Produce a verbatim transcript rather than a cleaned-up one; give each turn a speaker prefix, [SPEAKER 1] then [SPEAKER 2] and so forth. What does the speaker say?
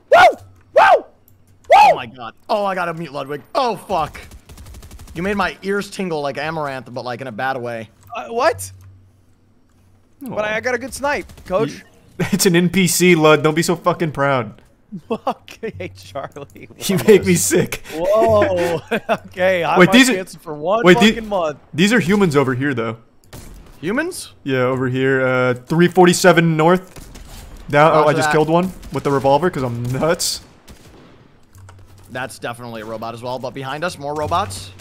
[SPEAKER 1] Woo! Woo! Woo! Oh my god. Oh, I gotta mute Ludwig. Oh, fuck. You made my ears tingle like Amaranth, but like in a bad way.
[SPEAKER 2] Uh, what? Oh. But I, I got a good snipe, coach.
[SPEAKER 3] You, it's an N P C, Lud. Don't be so fucking proud.
[SPEAKER 2] Okay, Charlie. Whoa.
[SPEAKER 3] You make me sick.
[SPEAKER 2] Whoa. Okay, I
[SPEAKER 3] wait,
[SPEAKER 2] might
[SPEAKER 3] these
[SPEAKER 2] are, for one
[SPEAKER 3] wait,
[SPEAKER 2] fucking
[SPEAKER 3] these,
[SPEAKER 2] month.
[SPEAKER 3] These are humans over here, though.
[SPEAKER 1] Humans?
[SPEAKER 3] Yeah, over here. Uh, three forty-seven north. Down. Oh, I just
[SPEAKER 1] that.
[SPEAKER 3] killed one with the revolver because I'm nuts.
[SPEAKER 1] That's definitely a robot as well, but behind us, more robots.